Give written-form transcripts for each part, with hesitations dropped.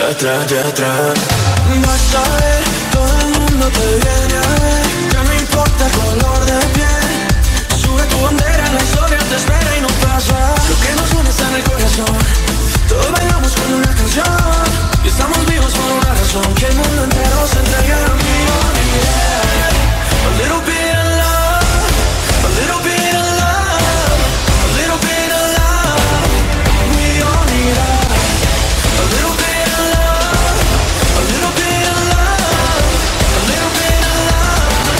atrás, de atrás. Vas a ver, todo el mundo te viene a ver. Ya no importa el color de piel. Sube tu bandera, la historia te espera y no pasa. Lo que nos une está en el corazón. Todos bailamos con una canción y estamos vivos por una razón. Que el mundo entero se entregue a mí. A little bit of love, a little bit of love, a little bit of love. We all need love. A little bit of love, a little bit of love, a little bit of love.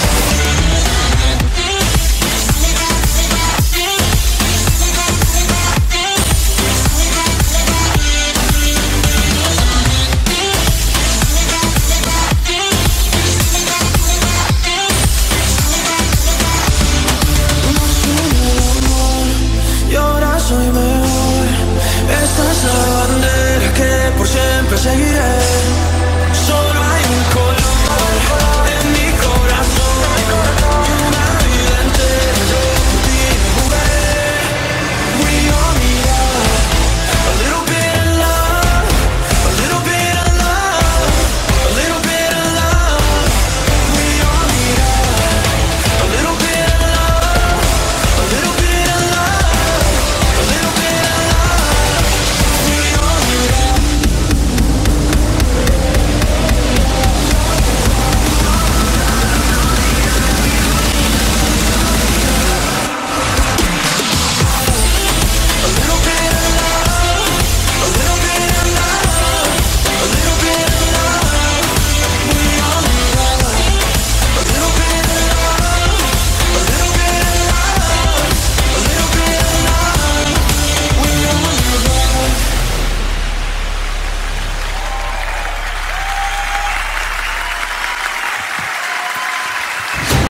Y ahora soy mejor. Esta es la bandera que por siempre seguiré.